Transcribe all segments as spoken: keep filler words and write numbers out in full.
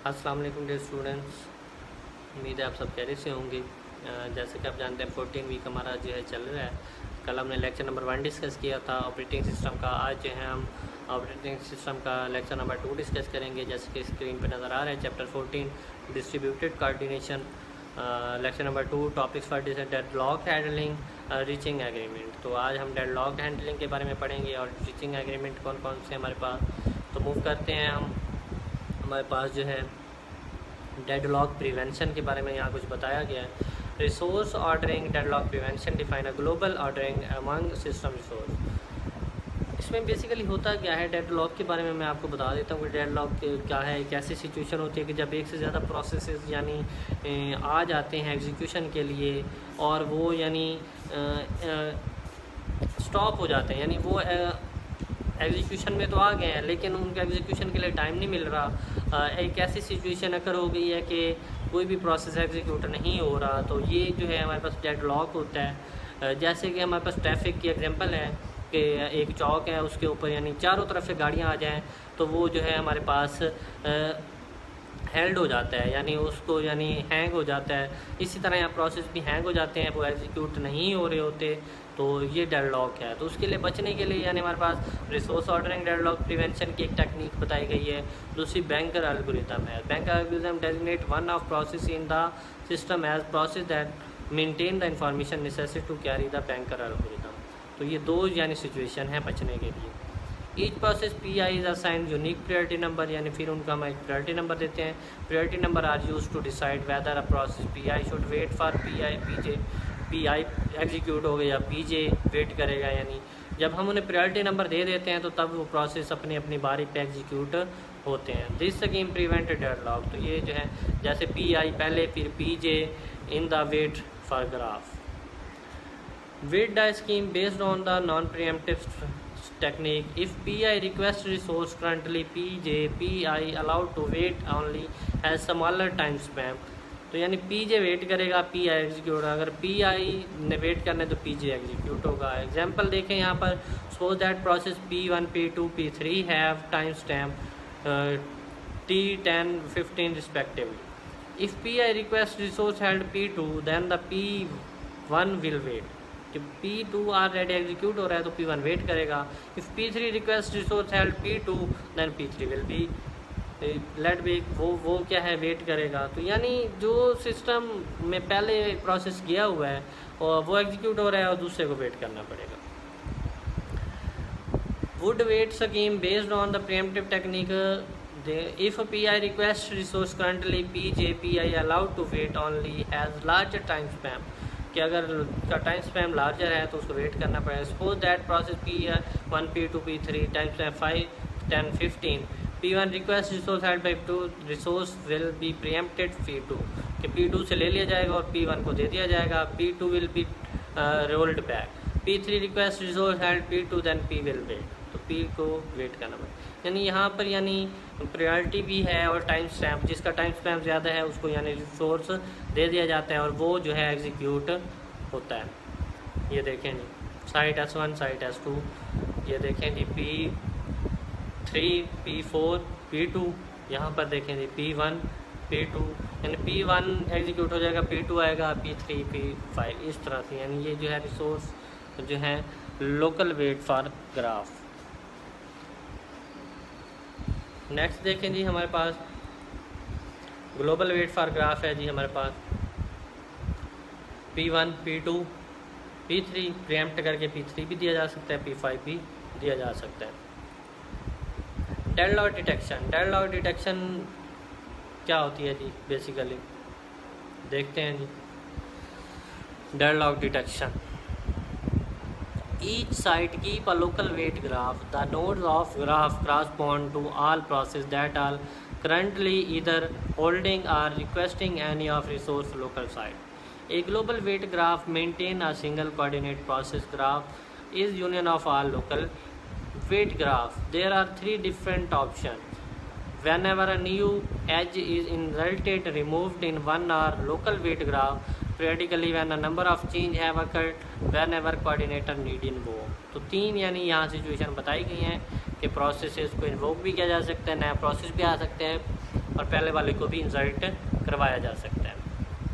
अस्सलाम वालेकुम dear students, उम्मीद है आप सब खैरियत से होंगे। जैसे कि आप जानते हैं फोर्टीन वीक हमारा जो है चल रहा है। कल हमने लेक्चर नंबर वन डिस्कस किया था ऑपरेटिंग सिस्टम का। आज जो है हम ऑपरेटिंग सिस्टम का लेक्चर नंबर टू डिस्कस करेंगे। जैसे कि स्क्रीन पर नज़र आ रहा है chapter fourteen distributed coordination, lecture number two topics for deadlock handling, reaching agreement. तो आज हम डेडलॉक हैंडलिंग के बारे में पढ़ेंगे और रीचिंग एग्रीमेंट कौन कौन से हमारे पास। तो मूव करते हैं हम। हमारे पास जो है डेडलॉक प्रिवेंशन के बारे में यहाँ कुछ बताया गया है। Resource ordering deadlock prevention define a global ordering among system resource. इसमें बेसिकली होता क्या है, डेडलॉक के बारे में मैं आपको बता देता हूँ कि डेडलॉक क्या है। एक ऐसी सिचुएशन होती है कि जब एक से ज़्यादा प्रोसेसेस यानी आ जाते हैं एग्जीक्यूशन के लिए और वो यानी स्टॉप हो जाते हैं, यानी वो एग्जीक्यूशन में तो आ गए हैं लेकिन उनके एग्जीक्यूशन के लिए टाइम नहीं मिल रहा। एक ऐसी सिचुएशन अगर हो गई है कि कोई भी प्रोसेस एग्जीक्यूट नहीं हो रहा, तो ये जो है हमारे पास डेडलॉक होता है। जैसे कि हमारे पास ट्रैफिक की एग्जांपल है कि एक चौक है, उसके ऊपर यानी चारों तरफ से गाड़ियाँ आ जाएं तो वो जो है हमारे पास हेल्ड हो जाता है, यानी उसको यानी हैंग हो जाता है। इसी तरह यहाँ प्रोसेस भी हैंग हो जाते हैं, वो एग्जीक्यूट नहीं हो रहे होते, तो ये डेडलॉक है। तो उसके लिए बचने के लिए यानी हमारे पास रिसोर्स ऑर्डरिंग डेडलॉक प्रिवेंशन की एक टेक्निक बताई गई है। दूसरी बैंकर एल्गोरिथम है। Banker algorithm designate one of process in the system as process that maintain the information necessary to carry the banker algorithm. तो ये दो यानी सिचुएशन है बचने के लिए। Each process P I is assign unique priority number, यानी फिर उनका हम एक प्रायोरिटी नंबर देते हैं। Priority number are use to decide whether a process P I should wait for P I P J P I execute हो गया या पी जे वेट करेगा। यानी जब हम उन्हें प्रायोरिटी नंबर दे देते हैं तो तब वो प्रोसेस अपनी अपनी बारी पे एग्जीक्यूट होते हैं। This scheme prevent deadlock. तो ये जो है जैसे पी आई पहले फिर P J in the wait for graph. Wait the scheme based on the non preemptive technique. If P I request resource currently P J P I allowed to wait only has smaller time span. तो यानी P J wait करेगा, P I execute होगा। अगर P I ने wait करना है तो P J execute होगा। एग्जांपल देखें यहाँ पर, suppose that process P one P two P three have time stamp T ten fifteen respectively. If P I request resource held P two then the P one will wait. कि P two already execute हो रहा है तो P one wait करेगा। If P three request resource held P two then P three will be let be, वो वो क्या है वेट करेगा। तो यानी जो सिस्टम में पहले प्रोसेस किया हुआ है और वो एग्जीक्यूट हो रहा है और दूसरे को वेट करना पड़ेगा। Would wait scheme based on the preemptive technique. If P I request resource currently P J P I allowed to wait only has larger time stamp, कि अगर का टाइम स्पैम लार्जर है तो उसको वेट करना पड़ेगा। Suppose that process P one P two P three time stamp five ten fifteen P one request resource held by two resource will be preempted P two, कि P two से ले लिया जाएगा और P वन को दे दिया जाएगा। P two will be rolled back. P three request resource held P two then P will wait, तो P को वेट करना पड़ेगा। यानी यहाँ पर यानी प्रायोरिटी भी है और टाइम स्टैम्प, जिसका टाइम स्टैम्प ज़्यादा है उसको यानी रिसोर्स दे दिया जाता है और वो जो है एग्जीक्यूट होता है। ये देखें जी site S one site S two, ये देखें जी P three P four P two, यहाँ पर देखें जी P वन P टू, यानी P वन एग्जीक्यूट हो जाएगा, P टू आएगा, P थ्री P फाइव, इस तरह से। यानी ये जो है रिसोर्स जो है local wait for graph. Next देखें जी हमारे पास ग्लोबल वेट फॉर ग्राफ है जी। हमारे पास P one P two P three preempt करके P थ्री भी दिया जा सकता है, P फाइव भी दिया जा सकता है। Deadlock detection. डेडलॉक डिटेक्शन क्या होती है जी, बेसिकली देखते हैं जी। Deadlock detection, each site keep a local weight graph. The nodes of graph correspond to all processes that are currently either holding or requesting any of resource local site. A global weight graph maintain a single coordinate process graph is union of all local weight graph. There are three different options. Whenever a new edge is inserted, removed in one or local weight graph, periodically when a number of change have occurred, whenever coordinator need in वो। तो तीन यानी यहाँ situation बताई गई हैं कि कि प्रोसेस को इन्वोक भी किया जा सकता है, नया प्रोसेस भी आ सकते हैं और पहले वाले को भी इंसर्ट करवाया जा सकता है।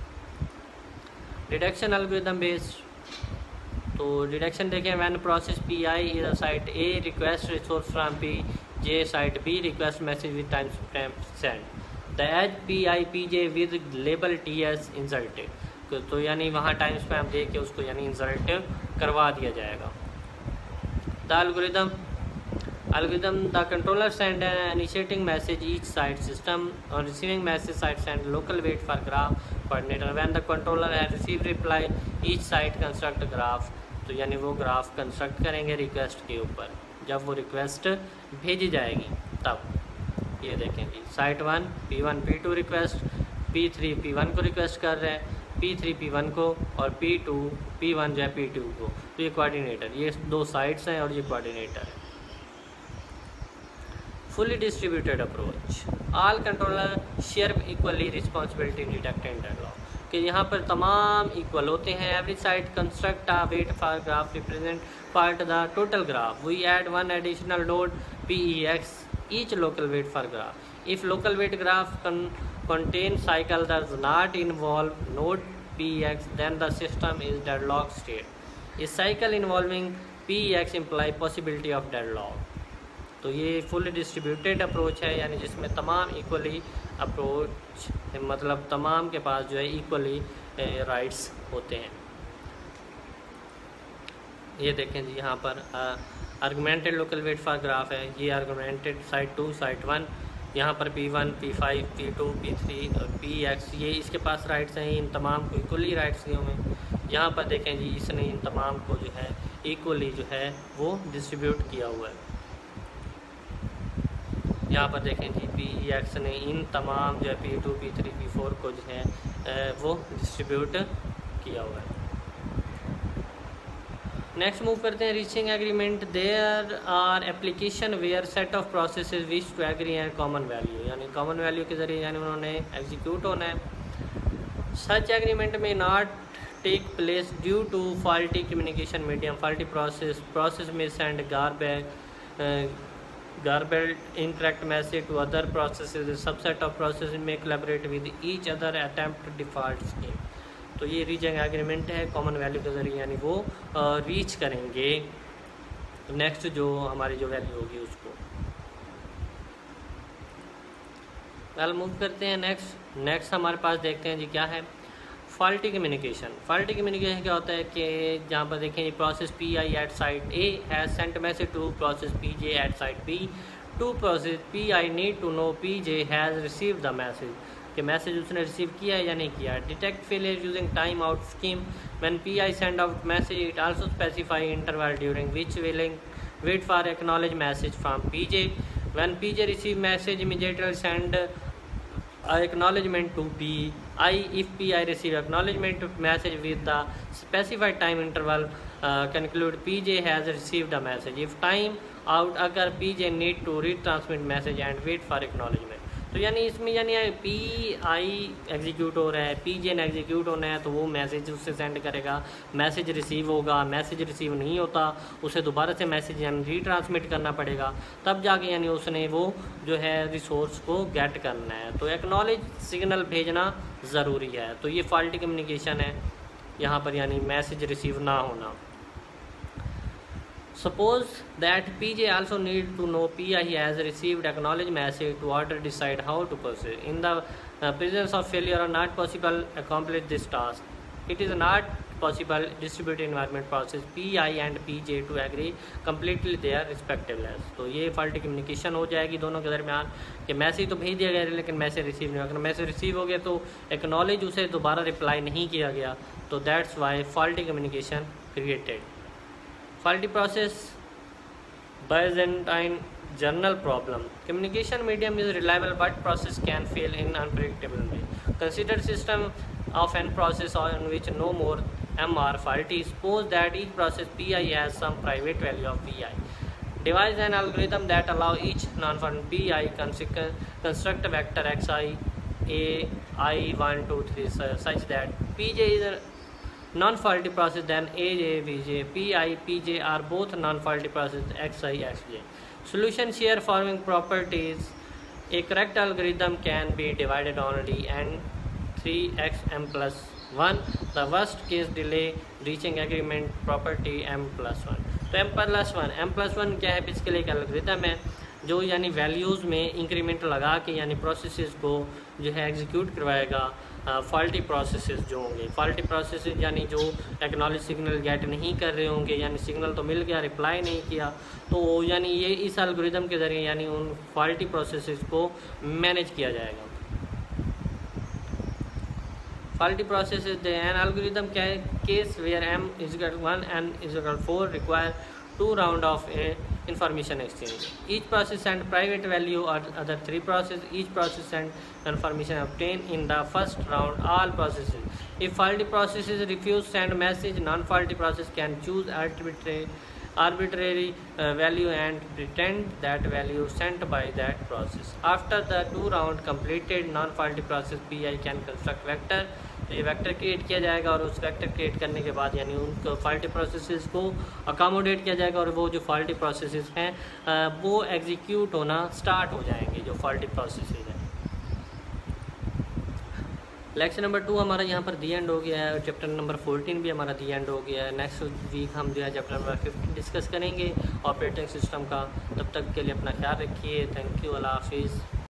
डिडक्शन एल्गोरिथम बेस्ड, तो डिडक्शन देखें, when process P I is a site A request resource from P J site B request message with time stamp send the edge P I P J with label T S inserted, तो यानी वहाँ time stamp दे के उसको यानी insert करवा दिया जाएगा। The algorithm algorithm the controller send an initiating message each site system on receiving message site send local wait for graph coordinator when the controller has received reply each site construct graph, तो यानी वो graph construct करेंगे request के ऊपर, जब वो request भेजी जाएगी तब। ये देखें जी, site one P one P two request, P three P one को रिक्वेस्ट कर रहे हैं, पी थ्री पी वन को और पी टू पी वन जो है पी टू को, तो ये कोऑर्डिनेटर, ये दो साइट्स हैं और ये कोऑर्डिनेटर है। Fully distributed approach, all controller share equally responsibility in detect and deadlock, कि यहाँ पर तमाम इक्वल होते हैं। Every site construct a wait for graph represent part the total graph, we add one additional node P E X each local wait for graph, if local wait graph contain cycle does not involve node P X then the system is deadlock state. A cycle involving P X imply possibility of deadlock. तो ये full distributed approach है, यानी जिसमें तमाम equally approach मतलब तमाम के पास जो है इक्वली राइट्स होते हैं। ये देखें जी, यहाँ पर augmented local wait for graph है, ये augmented site two site one, यहाँ पर P one P five P two P three और पी एक्स, ये इसके पास राइट्स हैं, इन तमाम को इक्वली राइट्स दिए हुए हैं। यहाँ पर देखें जी, इसने इन तमाम को जो है इक्वली जो है वो डिस्ट्रीब्यूट किया हुआ है। यहाँ पर देखें जी, पी एक्स ने इन तमाम जो है P two P three P four को जो है वो डिस्ट्रीब्यूट किया हुआ है। नेक्स्ट मूव करते हैं reaching agreement. There are application where set of processes which to agree and common value, यानी कॉमन वैल्यू के ज़रिए यानी उन्होंने एग्जीक्यूट होना है। Such agreement may not take place due to faulty communication medium, faulty process process may send garbage garbled incorrect message to other processes, subset of process may collaborate with each other attempt default scheme. तो ये reaching agreement है, common value के ज़रिए यानी वो reach करेंगे next जो हमारी जो वैल्यू होगी उसको। वेल मूव करते हैं नेक्स्ट। नेक्स्ट हमारे पास देखते हैं जी क्या है, फॉल्टी कम्युनिकेशन। फॉल्टी कम्युनिकेशन क्या होता है कि जहाँ पर देखें process P I at site A has sent message to process P J at site B, to process P I need to know P J has receive the message, कि message उसने receive किया है या नहीं किया। Detect failure using time out scheme, when P I send out message it also specify interval during which willing wait for acknowledge message from P J, when P J receive message immediately send acknowledgement to P I, if P I receive acknowledgement message with the specified time interval uh, conclude P J has received a message, if time out अगर P J need to retransmit message and wait for acknowledgement। तो यानी इसमें यानी P I execute हो रहा है, P J ने execute होना है तो वो मैसेज उससे सेंड करेगा, मैसेज रिसीव होगा, मैसेज रिसीव नहीं होता उसे दोबारा से मैसेज यानी रीट्रांसमिट करना पड़ेगा, तब जाके यानी उसने वो जो है रिसोर्स को गेट करना है। तो एक्नॉलेज सिग्नल भेजना ज़रूरी है। तो ये फॉल्टी कम्युनिकेशन है यहाँ पर, यानी मैसेज रिसीव ना होना। Suppose that P J also need to know P I has received acknowledged message to order decide how to proceed. In the uh, presence of failure or not possible accomplish this task. It is not possible distributed environment process P I and P J to agree completely their respectiveness। तो ये faulty communication हो जाएगी दोनों के दरमियान कि message तो भेज दिया गया लेकिन मैसेज रिसीव नहीं, अगर मैसेज रिसीव हो गया तो एक्नॉलेज उसे दोबारा रिप्लाई नहीं किया गया, तो that's why faulty communication created. Faulty process, Byzantine journal problem. Communication medium is reliable but process can fail in unpredictable way. Consider system of n process on which no more m are faulty. Suppose that each process P I has some private value of P I. Devise an algorithm that allow each non-function P I construct a vector xi a I one two three such that P J is a non-faulty process, then A J, B J, P I, P J are both non-faulty process xi, xj. Solution share forming properties. A correct algorithm can be divided only n three x m plus one. The worst case delay reaching agreement property m plus one. तो m plus one m plus one क्या है? Basically एक algorithm है जो यानी values में increment लगा के यानी प्रोसेसेस को जो है एग्जीक्यूट करवाएगा. फॉल्टी प्रोसेसेस जो होंगे, फॉल्टी प्रोसेसेस यानी जो एक्नॉलेज सिग्नल गेट नहीं कर रहे होंगे, यानी सिग्नल तो मिल गया, रिप्लाई नहीं किया, तो यानी ये इस एल्गोरिथम के ज़रिए यानी उन फॉल्टी प्रोसेसेस को मैनेज किया जाएगा. Faulty process is the an algorithm case where m is equal to one and is equal to four require two round of a information exchange. Each process send private value or other three process. Each process send information obtained in the first round all processes. If faulty processes refuse send message, non-faulty process can choose arbitrary arbitrary uh, value and pretend that value sent by that process. After the two round completed, non-faulty process P I can construct vector. ये vector create किया जाएगा और उस vector create करने के बाद यानी उनको फॉल्टी प्रोसेसेस को अकोमोडेट किया जाएगा और वो जो फॉल्टी प्रोसेसेस हैं वो एग्जीक्यूट होना स्टार्ट हो जाएंगे, जो फॉल्टी प्रोसेसेस हैं. लेक्चर नंबर टू हमारा यहाँ पर दी एंड हो गया है और चैप्टर नंबर फोर्टीन भी हमारा दी एंड हो गया है. नेक्स्ट वीक हम जो है चैप्टर नंबर फिफ्टीन डिस्कस करेंगे ऑपरेटिंग सिस्टम का. तब तक के लिए अपना ख्याल रखिए. Thank you. अल्लाह हाफिज़.